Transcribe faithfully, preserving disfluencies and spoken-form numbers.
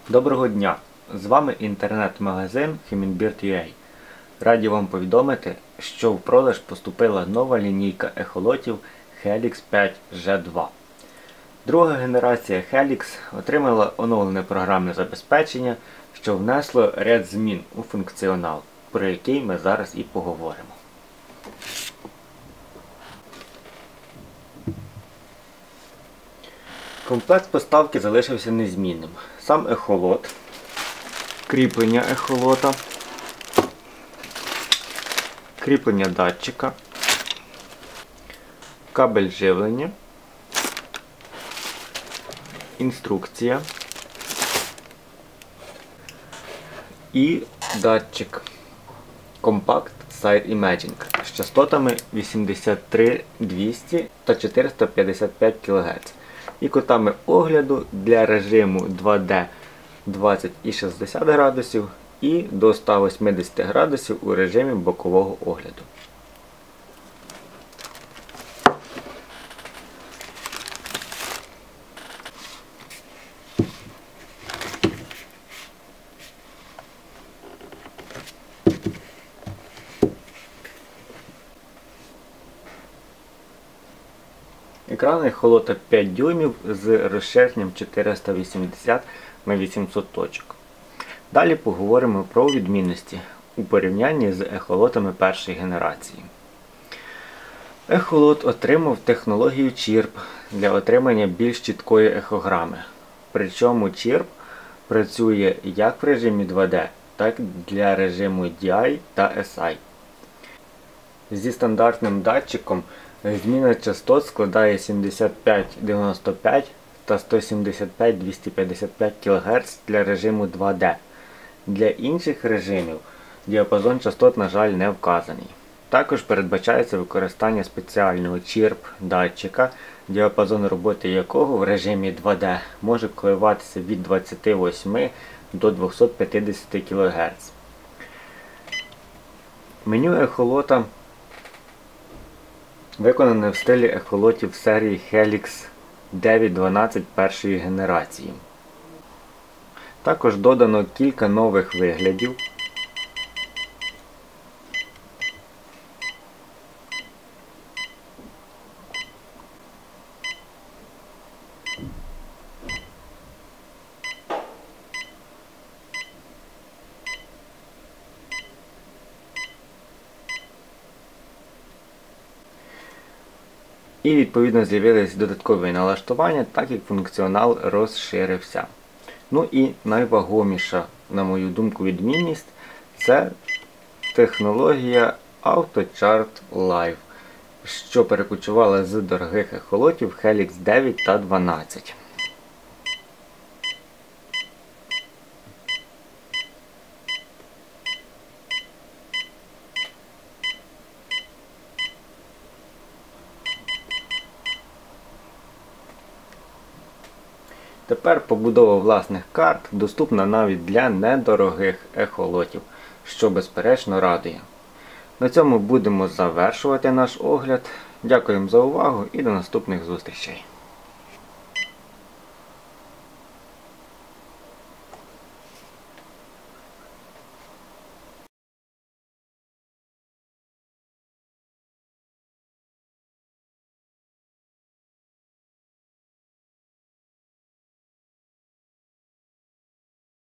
Доброго дня! З вами інтернет-магазин Хемінбірд точка ю а. Раді вам повідомити, що в продаж поступила нова лінійка ехолотів Helix п'ять джі два. Друга генерація Helix отримала оновлене програмне забезпечення, що внесло ряд змін у функціонал, про який ми зараз і поговоримо. Комплект поставки залишився незмінним. Сам ехолот, кріплення ехолота, кріплення датчика, кабель живлення, інструкція і датчик Compact Side Imaging з частотами вісімдесят три двісті та чотириста п'ятдесят п'ять кілогерц і кутами огляду для режиму два де двадцять і шістдесят градусів і до ста вісімдесят градусів у режимі бокового огляду. Екран ехолота п'ять дюймів з розширенням чотириста вісімдесят на вісімсот точок. Далі поговоримо про відмінності у порівнянні з ехолотами першої генерації. Ехолот отримав технологію чірп для отримання більш чіткої ехограми. Причому чірп працює як в режимі два де, так і для режиму ді ай та ес ай. Зі стандартним датчиком зміна частот складає сімдесят п'ять дев'яносто п'ять та сто сімдесят п'ять двісті п'ятдесят п'ять кілогерц для режиму два де. Для інших режимів діапазон частот, на жаль, не вказаний. Також передбачається використання спеціального чірп датчика, діапазон роботи якого в режимі два де може коливатися від двадцяти восьми до двохсот п'ятдесят кілогерц. Меню ехолота виконане в стилі ехолотів серії Helix дев'ять дванадцять першої генерації. Також додано кілька нових виглядів. І відповідно з'явились додаткові налаштування, так як функціонал розширився. Ну і найвагоміша, на мою думку, відмінність – це технологія AutoChart Live, що перекочувала з дорогих ехолотів Helix дев'ять та дванадцять. Тепер побудова власних карт доступна навіть для недорогих ехолотів, що безперечно радує. На цьому будемо завершувати наш огляд. Дякуємо за увагу і до наступних зустрічей.